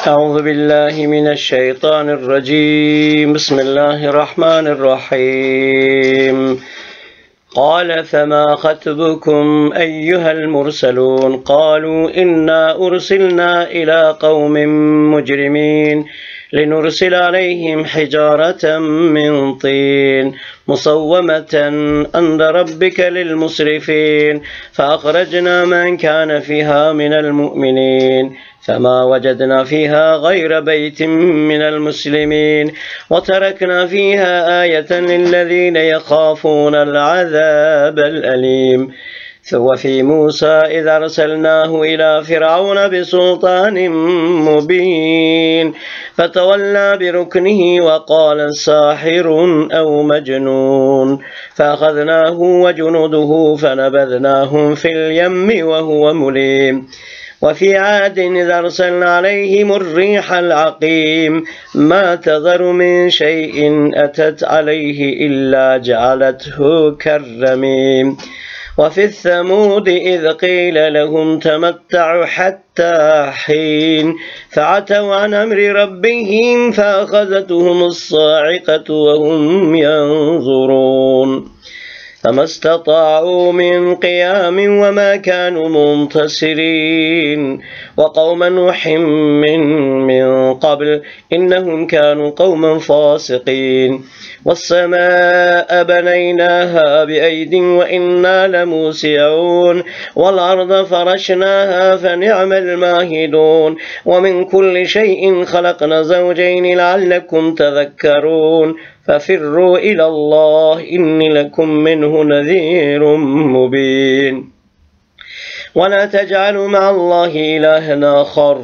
أعوذ بالله من الشيطان الرجيم بسم الله الرحمن الرحيم قال فما خطبكم أيها المرسلون قالوا إنا أرسلنا إلى قوم مجرمين لنرسل عليهم حجارة من طين مصومة عند ربك للمسرفين فأخرجنا من كان فيها من المؤمنين فما وجدنا فيها غير بيت من المسلمين وتركنا فيها آية للذين يخافون العذاب الأليم وفي موسى إذ أرسلناه إلى فرعون بسلطان مبين فتولى بركنه وقال ساحر أو مجنون فأخذناه وجنوده فنبذناهم في اليم وهو مليم وفي عاد إذ أرسلنا عليهم الريح العقيم ما تذر من شيء أتت عليه إلا جعلته كالرميم وفي الثمود إذ قيل لهم تمتعوا حتى حين فعتوا عن أمر ربهم فأخذتهم الصاعقة وهم ينظرون فما استطاعوا من قيام وما كانوا منتصرين وقوم نوح من قبل إنهم كانوا قوما فاسقين والسماء بنيناها بأيد وإنا لموسعون والأرض فرشناها فنعم الماهدون ومن كل شيء خلقنا زوجين لعلكم تذكرون ففروا إلى الله إني لكم منه نذير مبين ولا تجعلوا مع الله إلها آخر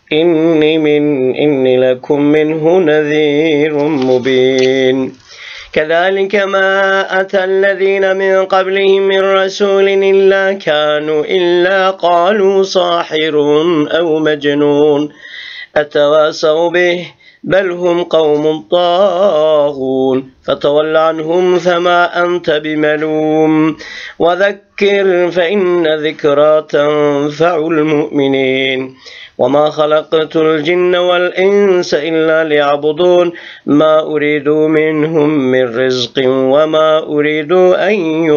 إني لكم منه نذير مبين كذلك ما أتى الذين من قبلهم من رسول إلا قالوا ساحر أو مجنون أتواصوا به بل هم قوم طاغون فتول عنهم فما أنت بملوم وذكر فإن ذكرى تنفع المؤمنين وما خلقت الجن والإنس إلا ليعبدون ما أريد منهم من رزق وما أريد أن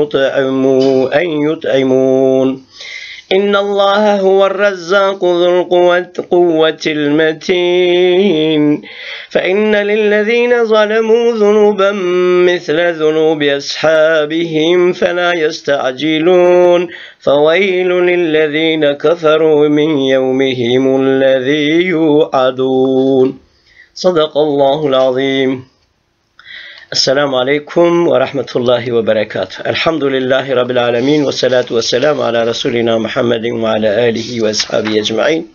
يطعمون إن الله هو الرزاق ذو القوة المتين فإن للذين ظلموا ذنوبا مثل ذنوب أصحابهم فلا يستعجلون فويل للذين كفروا من يومهم الذي يوعدون صدق الله العظيم. Esselamu Aleyküm ve Rahmetullahi ve Berekatuhu. Elhamdülillahi Rabbil Alemin ve salatu ve selamu ala Resulina Muhammedin ve ala alihi ve ashabi ecma'in.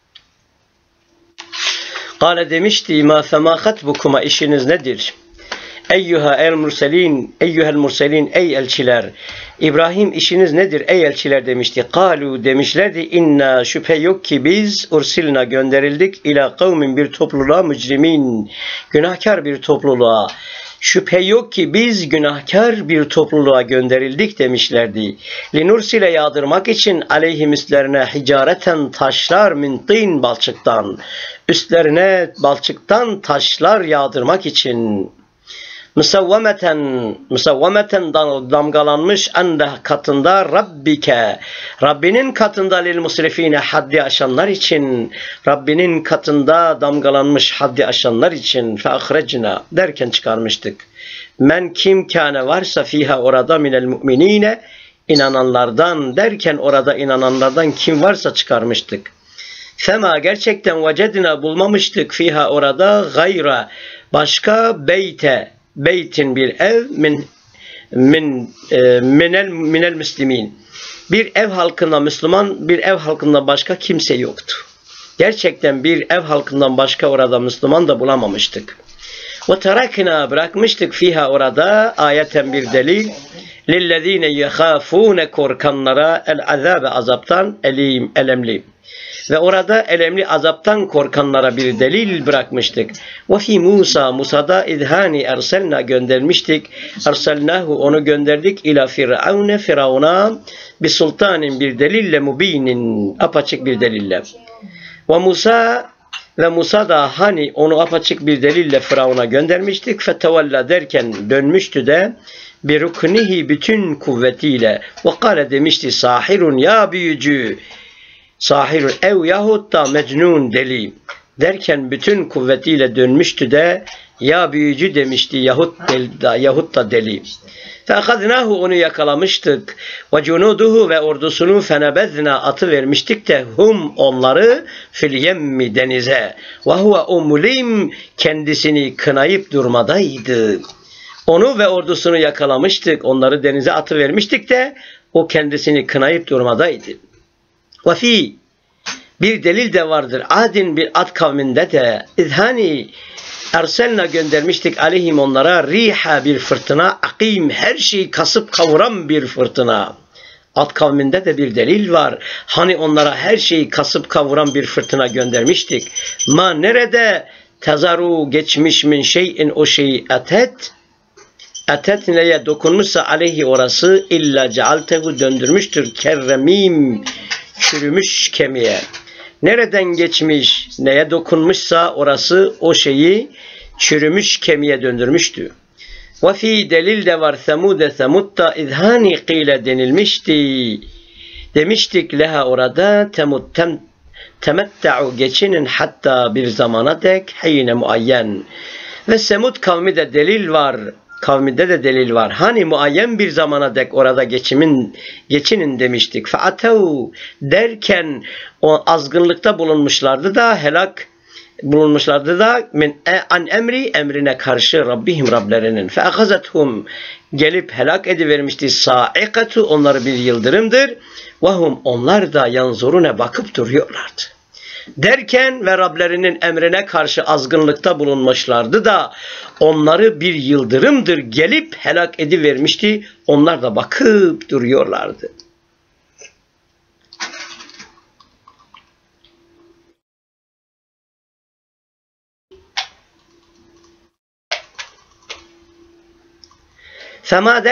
Kale demişti ma fema hatbukuma işiniz nedir? Eyyuhel murselin ey elçiler. İbrahim işiniz nedir ey elçiler demişti. Kalu demişlerdi inna şüphe yok ki biz ursilna gönderildik ila kavmin bir topluluğa mücrimin günahkar bir topluluğa. Şüphe yok ki biz günahkar bir topluluğa gönderildik demişlerdi. Linursile yağdırmak için aleyhim üstlerine hicareten taşlar min tin balçıktan. Üstlerine balçıktan taşlar yağdırmak için. Musavvameten damgalanmış ende katında Rabbike. Rabbinin katında lil musrifine haddi aşanlar için. Rabbinin katında damgalanmış haddi aşanlar için. Fe ahrecna derken çıkarmıştık. Men kim kâne varsa fiha orada minel mu'minine inananlardan derken orada inananlardan kim varsa çıkarmıştık. Fema gerçekten vecedina bulmamıştık fiha orada gayra başka beytin bir ev minel müslimin. Bir ev halkında Müslüman, bir ev halkında başka kimse yoktu. Gerçekten bir ev halkından başka orada Müslüman da bulamamıştık. Ve terakna bırakmıştık fiha orada ayeten bir delil lillezine yehafune korkanlara el azabe azaptan elemli. Ve orada elemli azaptan korkanlara bir delil bırakmıştık. Ve fi Musa'da idhani erselna göndermiştik. Erselnahu onu gönderdik ila Firavun'a bir sultanin bir delille mubinin apaçık bir delille. Ve Musa Ve Musa da hani onu apaçık bir delille Firavun'a göndermiştik. Fetevalla derken dönmüştü de bir ruknihi bütün kuvvetiyle ve kâle demişti sahirun ya büyücü, sahirun ev yahut da mecnun deli derken bütün kuvvetiyle dönmüştü de ya büyücü demişti yahut da deli. Feakadnahu onu yakalamıştık ve cunuduhu ve ordusunu fenebezna atı vermiştik de onları fil yemmi denize ve huve umulim kendisini kınayıp durmadaydı. Onu ve ordusunu yakalamıştık, onları denize atı vermiştik de o kendisini kınayıp durmadaydı. Ve fi bir delil de vardır. Adin bir Ad kavminde de izhani erselna göndermiştik aleyhim onlara riha bir fırtına, akim her şeyi kasıp kavuran bir fırtına. Ad kavminde de bir delil var. Hani onlara her şeyi kasıp kavuran bir fırtına göndermiştik. Ma nerede tezaru geçmiş min şeyin o şeyi etet neye dokunmuşsa aleyhi orası illa cealtehu döndürmüştür kerremim çürümüş kemiğe. Nereden geçmiş neye dokunmuşsa orası o şeyi çürümüş kemiğe döndürmüştü. Ve fi delil de var Semud'da izhani kıyle denilmişti. Demiştik leha orada temetta'u geçinin hatta bir zamana dek hine muayyen. Ve Semud kavmi de delil var. Kavminde de delil var. Hani muayyen bir zamana dek orada geçinin demiştik. Fa'atev derken o azgınlıkta bulunmuşlardı da helak bulunmuşlardı da an emrine karşı Rabbihim Rablerinin. Fe'akazethum gelip helak edivermişti saikatu onları bir yıldırımdır. Vahum onlar da yanzurune bakıp duruyorlardı. Derken ve Rablerinin emrine karşı azgınlıkta bulunmuşlardı da onları bir yıldırımdır gelip helak edivermişti. Onlar da bakıp duruyorlardı. Fema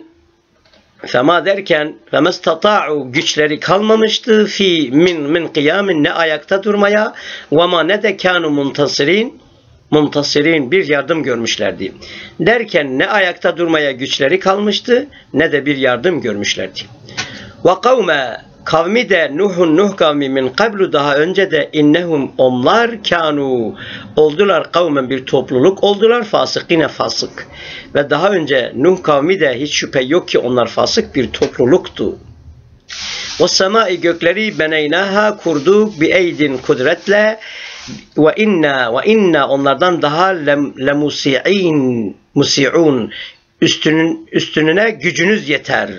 derken femestata'u güçleri kalmamıştı fi min kıyamin ne ayakta durmaya ve ma ne de kanu muntasirin bir yardım görmüşlerdi. Derken ne ayakta durmaya güçleri kalmıştı ne de bir yardım görmüşlerdi. Ve kavmi de Nuh kavmi min kablu daha önce de innehum onlar kanu oldular kavmen bir topluluk oldular fasıkine fasık. Ve daha önce Nuh kavmi de hiç şüphe yok ki onlar fasık bir topluluktu. Ve semai gökleri beneynaha kurduk bi eydin kudretle ve inna onlardan daha musi'un üstününe gücünüz yeter.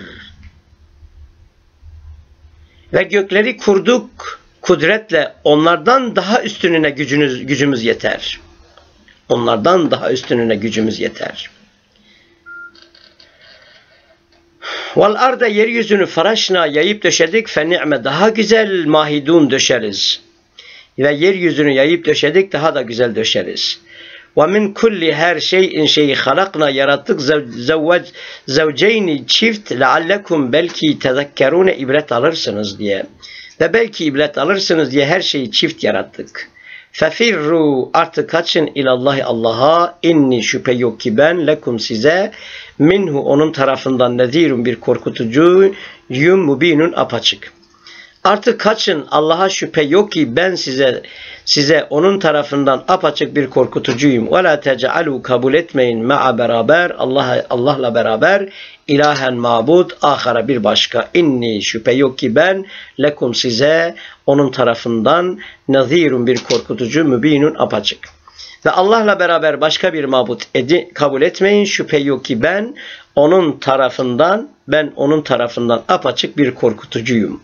Ve gökleri kurduk kudretle onlardan daha üstününe gücümüz yeter. Onlardan daha üstününe gücümüz yeter. Vel arda yeryüzünü faraşna yayıp döşedik fe ni'me daha güzel mahidun döşeriz. Ve yeryüzünü yayıp döşedik daha da güzel döşeriz. Ve min kulli her şeyi halakna yarattık zevceyni çift leallekum belki tezekkerune ibret alırsınız diye. Ve belki ibret alırsınız diye her şeyi çift yarattık. Fefirru artık kaçın ilallahi Allah'a inni şüphe yok ki ben lekum size minhu onun tarafından nezirun bir korkutucuyum mubinun apaçık. Artık kaçın Allah'a şüphe yok ki ben size onun tarafından apaçık bir korkutucuyum. Ve la tec'alu kabul etmeyin ma'a beraber Allah'la beraber ilahen mabud ahara bir başka. İnni şüphe yok ki ben lekum size onun tarafından nazirun bir korkutucu mübinun apaçık. Ve Allah'la beraber başka bir mabut kabul etmeyin. Şüphe yok ki ben onun tarafından apaçık bir korkutucuyum.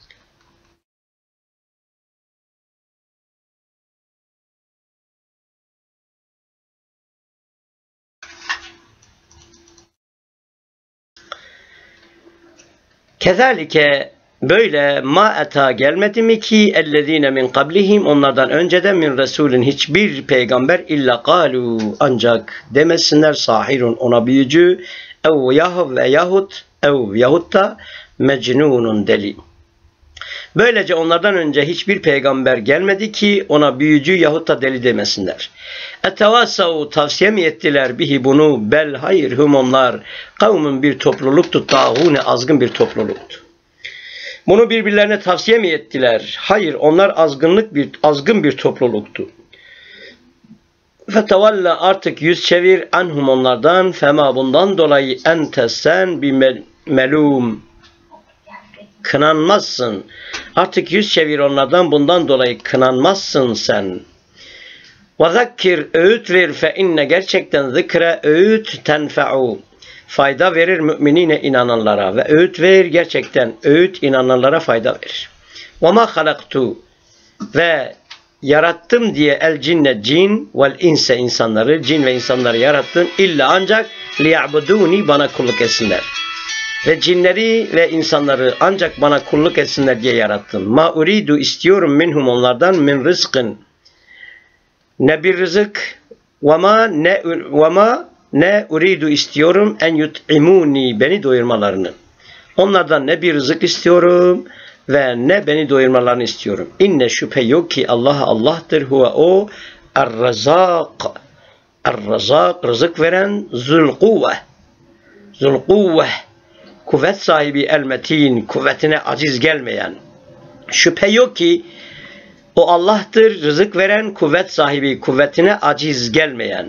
Kezalike böyle ma eta gelmedi mi ki ellezine min qablihim onlardan önceden min resulün hiçbir peygamber illa kalu ancak demesinler sahirun ona büyücü yahut da mecnunun deli. Böylece onlardan önce hiçbir peygamber gelmedi ki ona büyücü yahut da deli demesinler. Etevassav tavsiye mi ettiler bihi bunu? Bel hayır hum onlar kavmun bir topluluktu, tağune azgın bir topluluktu. Bunu birbirlerine tavsiye mi ettiler? Hayır, onlar azgın bir topluluktu. Fetevalla artık yüz çevir anhum onlardan, fema bundan dolayı ente sen bir melum kınanmazsın. Artık yüz çevir onlardan, bundan dolayı kınanmazsın sen. Ve zakkir öğüt ver fe inne gerçekten zikre öğüt tenfe'u fayda verir müminine inananlara ve öğüt ver gerçekten öğüt inananlara fayda verir. Ve ma halaktu ve yarattım diye el cinne cin vel inse insanları cin ve insanları yarattım illa ancak liya'buduni bana kulluk etsinler. Ve cinleri ve insanları ancak bana kulluk etsinler diye yarattım. Ma uridu istiyorum minhum onlardan min rızkın ne bir rızık ve ma ne uridu istiyorum en yut'imuni beni doyurmalarını. Onlardan ne bir rızık istiyorum ve ne beni doyurmalarını istiyorum. İnne şüphe yok ki Allah Allah'tır. Huve o er-razak. Er-razak rızık veren zul-kuvve. Zul-kuvve kuvvet sahibi el-metin kuvvetine aciz gelmeyen. Şüphe yok ki o Allah'tır rızık veren kuvvet sahibi kuvvetine aciz gelmeyen.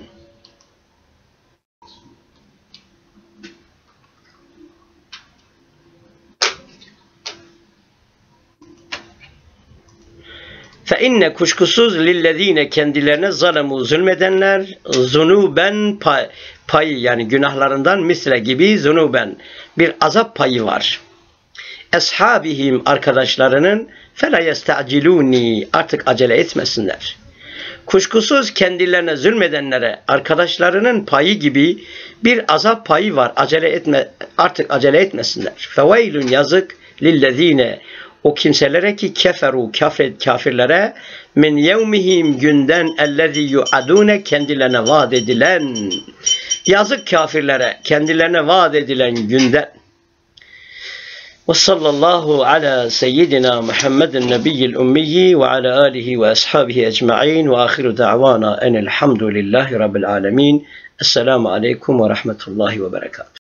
Fe inne kuşkusuz lillezine kendilerine zalemu zulmedenler zunuben payı yani günahlarından misle gibi zunuben bir azap payı var. Eshabihim arkadaşlarının fela yesta'ciluni artık acele etmesinler. Kuşkusuz kendilerine zulmedenlere arkadaşlarının payı gibi bir azap payı var. Artık acele etmesinler. Feveylün yazık lillezine o kimselere ki keferu kafirlere min yevmihim günden ellezî yu'adûne kendilerine vaat edilen yazık kafirlere kendilerine vaat edilen günden. Ve sallallahu ala seyyidina Muhammedin nebiyyil ummiyi ve ala alihi ve ashabihi ecma'in ve ahiru da'vana enelhamdülillahi rabbil alemin. Esselamu aleyküm ve rahmetullahi ve berekatuhu.